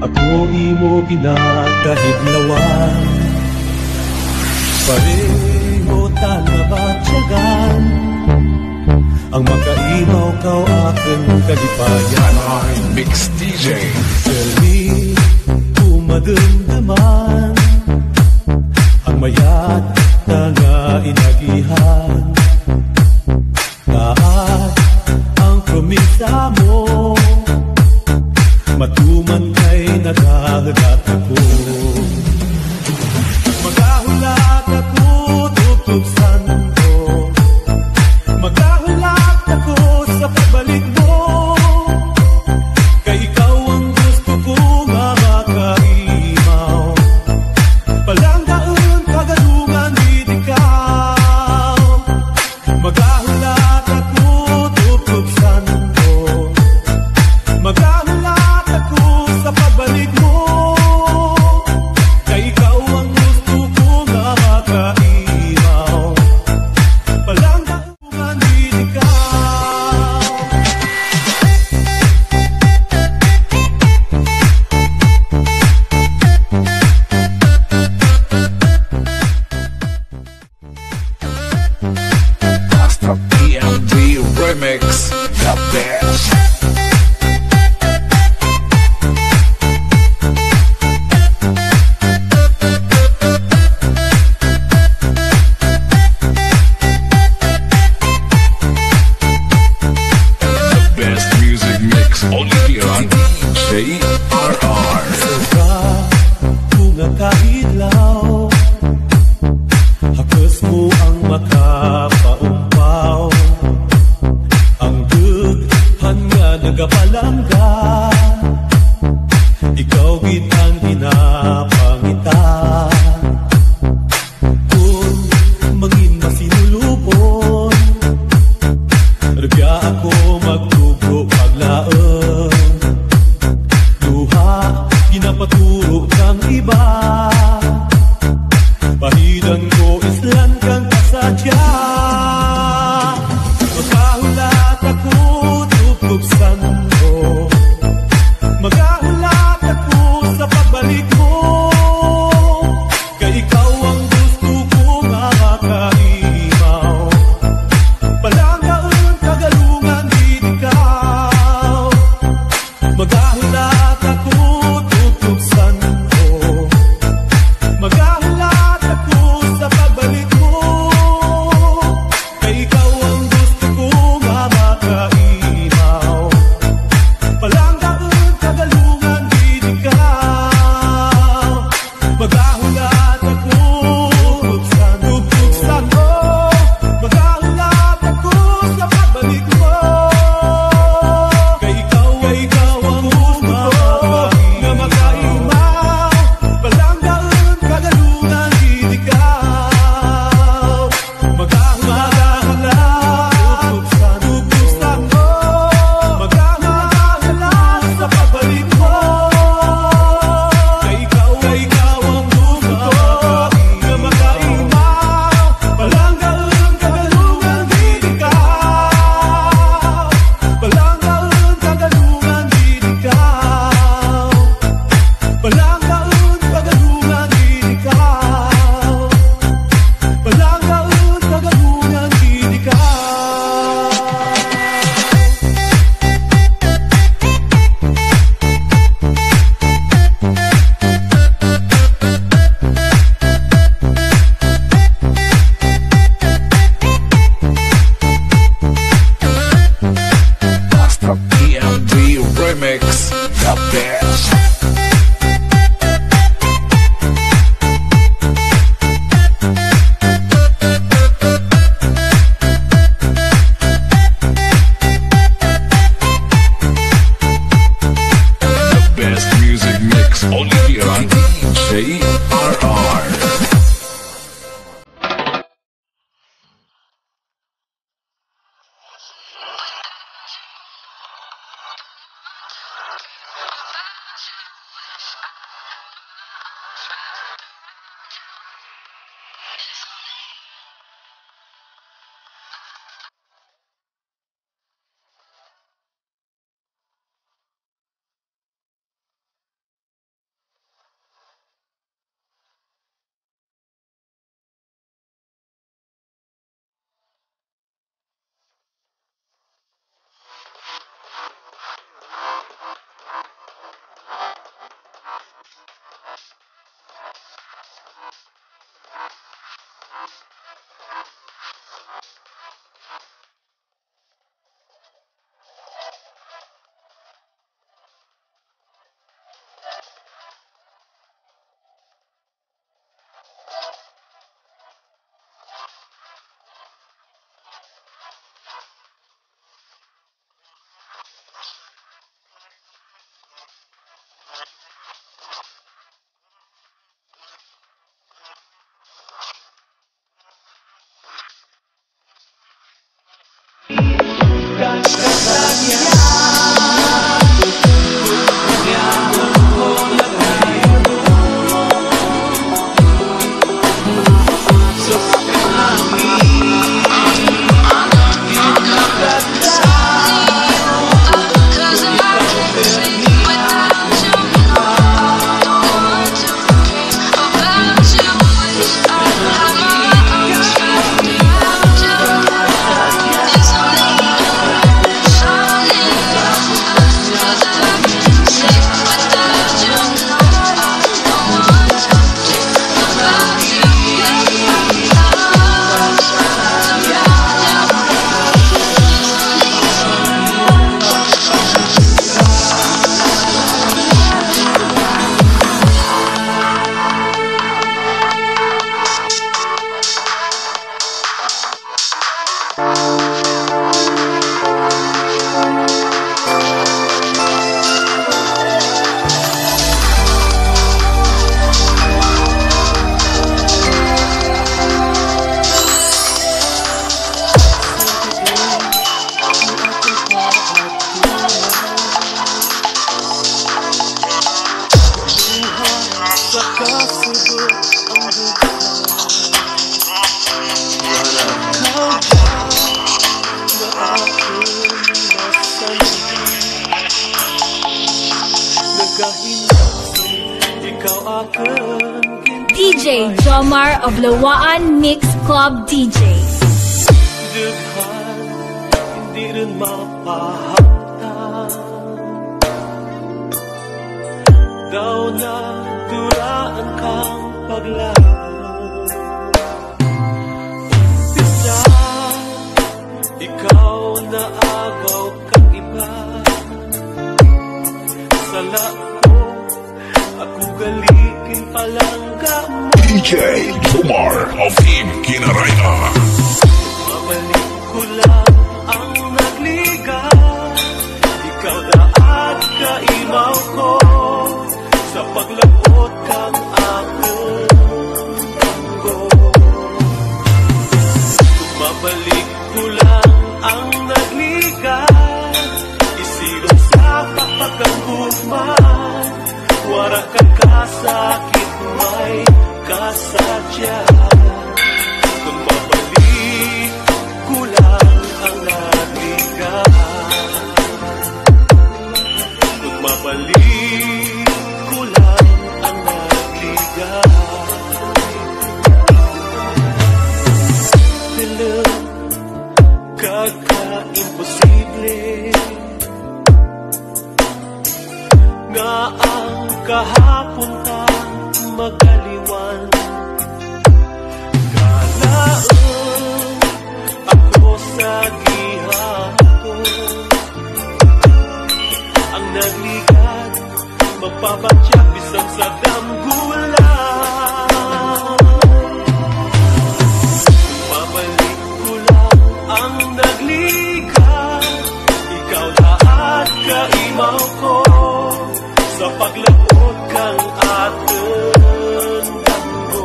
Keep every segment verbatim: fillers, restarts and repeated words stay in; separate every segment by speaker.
Speaker 1: ako imo ginakahidlawan. Pareho ta nabatyagan, ang makaimaw kau aking kalipayan.
Speaker 2: I'm Mix D J.
Speaker 1: Dali umadamdaman ang mayat na nga inagihan. Lahat ang promisa mo, matuman kay naghahagat ako. Maghahulat ako, tutupsan ko. Maghahulat ako sa pagbalik mo, kay ikaw ang gusto ko nga makaimaw. Palanggaan, kagalungan, di ikaw. Maghahulat ako, tutupsan ko. Maghahulat ako sa pagbalik mo, kay ikaw ang gusto ko nga makaimaw. Palanggaan, di ikaw.
Speaker 2: Astro P M D Remix, the best. The best music mix only here on D J R R.
Speaker 1: Suka kung nakahidlaw, hakas mo ang makapaumpaw. Ang dughan nga nagapalangga, ikaw gid ang ginapangita. Kung mangin masinulupon, ragya ako magtugro paglaon. Luha, ginapaturo kang iba, pahidan ko islan kang kasadya. Maghahulat ako, tutupsan ko. Maghahulat ako sa pagbalik mo, kay ikaw ang gusto ko nga makaimaw. Palanggaan, kagalungan, di ikaw. Maghahulat ako, tutupsan ko. Maghahulat ako sa pagbalik mo, akin
Speaker 3: D J Jomar of Lawaan Mix Club D J.
Speaker 1: Dughan, hindi rin mapahagtan. Daw na duraan kang paglaban. Umpisa, ikaw na agaw kang iba. Sala ko, ako galikin palangga mo.
Speaker 2: D J Jomar of Team Kinaraya.
Speaker 1: Mabalik ko lang ang nagliga. Ikaw na at kaimaw ko. Sa paglabot kang aking tanggo. Mabalik ko lang ang nagliga. Isilong sa papagangguman. Wara kang kasakit, may kasadya. Kung mabalik ko lang ang nagliga. Kung mabalik ko lang ang nagliga. Tilang kaka-imposible nga ang kahapon ta magaliwan. Kalaan ako sa gihapon. Ang nagligad magpabatyak bisang sa damgulan. Mabalik ko lang ang nagligad. Ikaw na at kaimaw ko. Sa paglabot kang ating tanggo.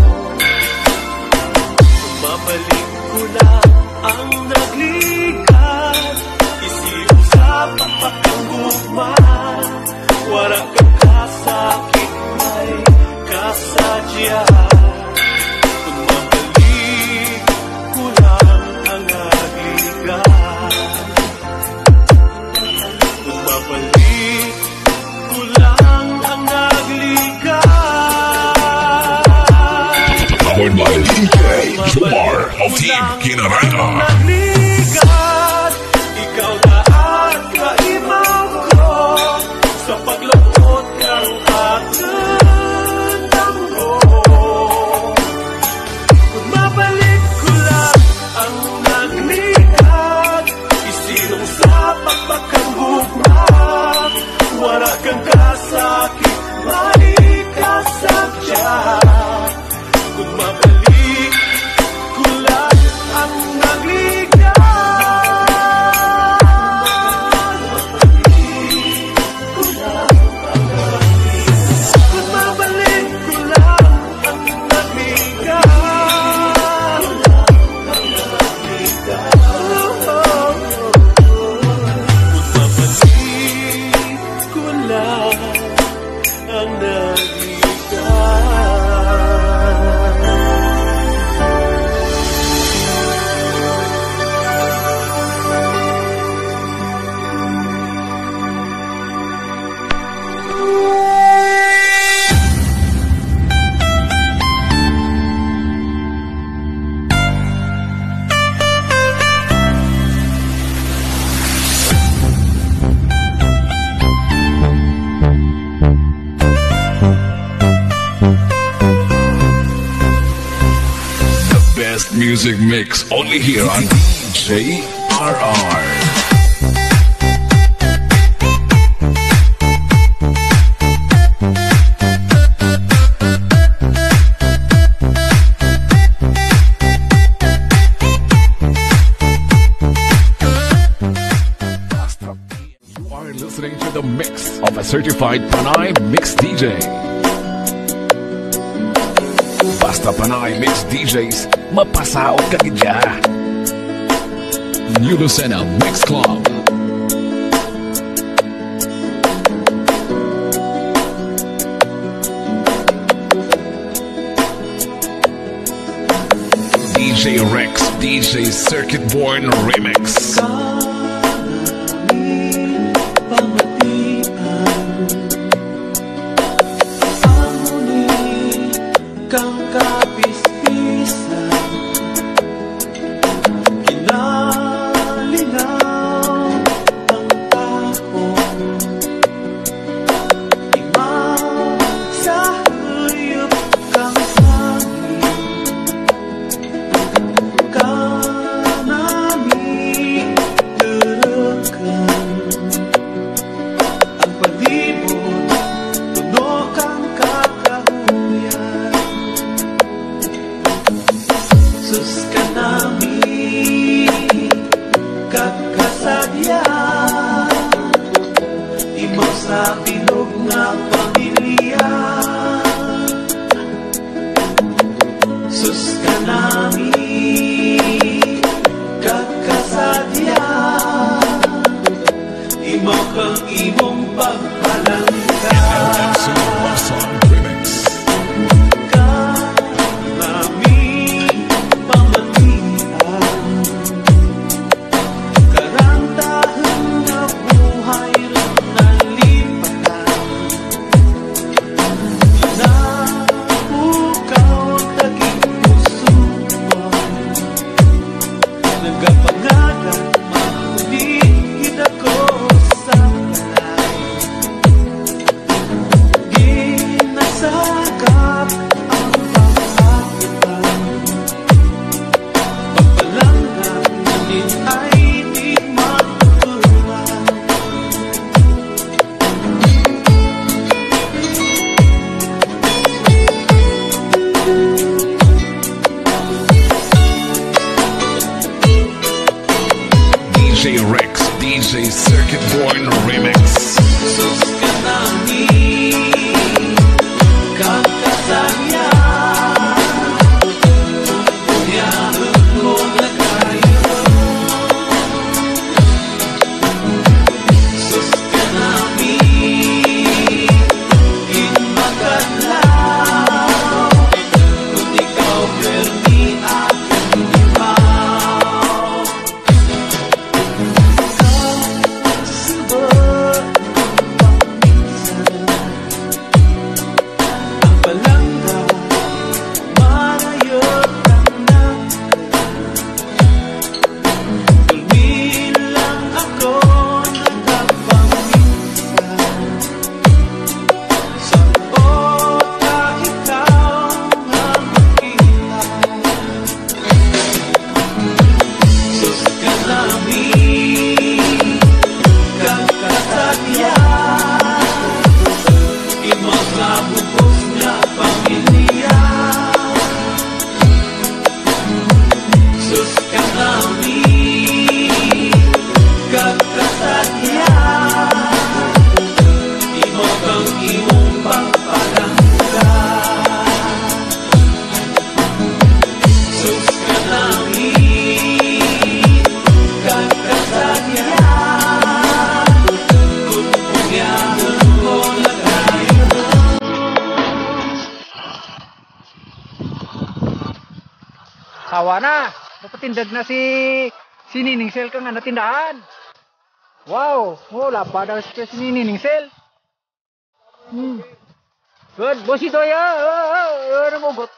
Speaker 1: Mabalik ko lang ang nagligat. Isip sa papakanggugman. Wala kang kasakit, may kasadya. Kung mabalik ko lang ang nagligat. Kung mabalik kulang ang nagligat.
Speaker 2: Powered by D J Jomar of Team Kinaraya.
Speaker 1: Nagligat, ikaw na at kaimaw ko. Sa paglabot kang aking tanggo. Kung mabalik ko lang ang nagligat. Isinong sa pagpakanggugman. Wala kang kasakit, may kasadya. Kung mabalik ko lang ang nagligat. Kung mabalik ko lang ang nagligat. Ang
Speaker 2: Music mix only here on D J R R. You are listening to the mix of a certified Panay Mix D J. Basta Panay Mix D Js, mapasaot ka gidya. New Lucena Mix Club. D J Rex, D J Circuit Born Remix.
Speaker 1: Pamatian, ang sus ka namin kakasadya, imaw sa bilog nga pamilya. Sus ka namin kakasadya, imaw kang imong pagpalangka.
Speaker 2: D J Rex, D J Circuit Boy Remix.
Speaker 1: Sus ka namin kakasadya, yaman mo na tayo. Sus ka namin inmakadlaw, kung ikaw perdi aking limaw.
Speaker 4: Sawa na, napatindag na si si Nining Sel ka nga natindahan. Wow, wala pa daw si Nining Sel. Hmm. Good, bosito ya. Oh, ano mo bot?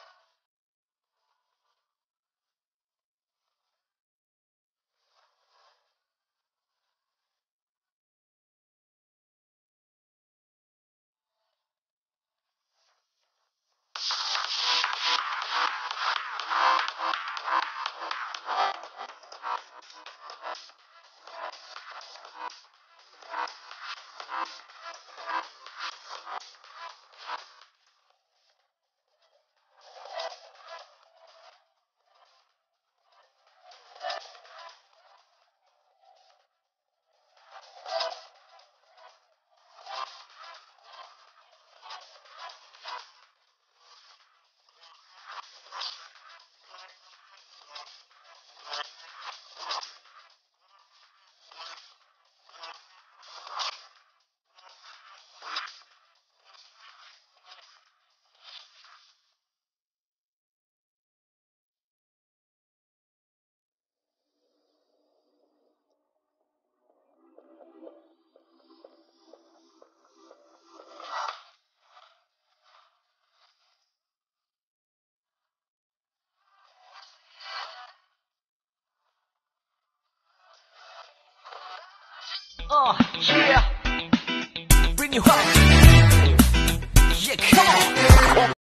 Speaker 5: Oh, yeah. Bring you home. Yeah, come on.